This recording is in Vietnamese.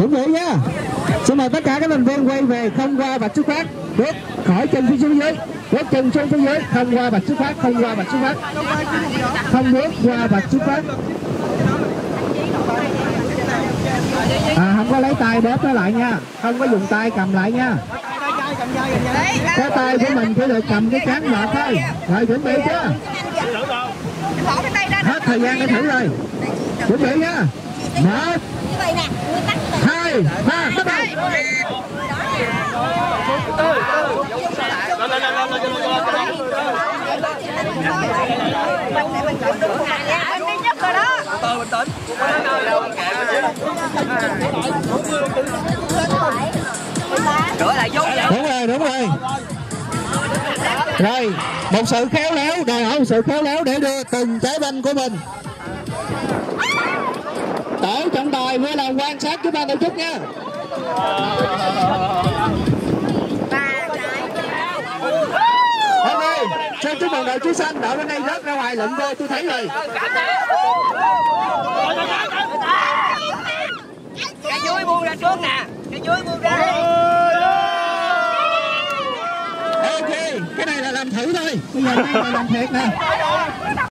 Chuẩn bị nha. Xin mời tất cả các thành viên quay về không qua vạch xuất phát, bước khỏi chân phía dưới, bước chân xuống phía dưới, không qua vạch xuất phát, không qua vạch xuất phát, không bước qua vạch xuất phát. Không có lấy tay bóp nó lại nha, không có dùng tay cầm lại nha. Cái tay của mình chỉ được cầm cái cán một thôi. Rồi chuẩn bị chưa? Hết thời gian để thử rồi. Chuẩn bị nha. 1, 2, 3, bắt đầu. Đúng rồi. Rồi, một sự khéo léo, đòi hỏi một sự khéo léo để đưa từng trái banh của mình. Tổ trọng tài với là quan sát với ban tổ chức nha. Ok, xin chúc mừng đội chú xanh, đội bên đây rớt ra ngoài lụm vô tôi thấy rồi. Cái dưới buông ra trước nè, cái dưới buông ra. Ok, cái này là làm thử thôi, bây giờ đây là làm thiệt nè.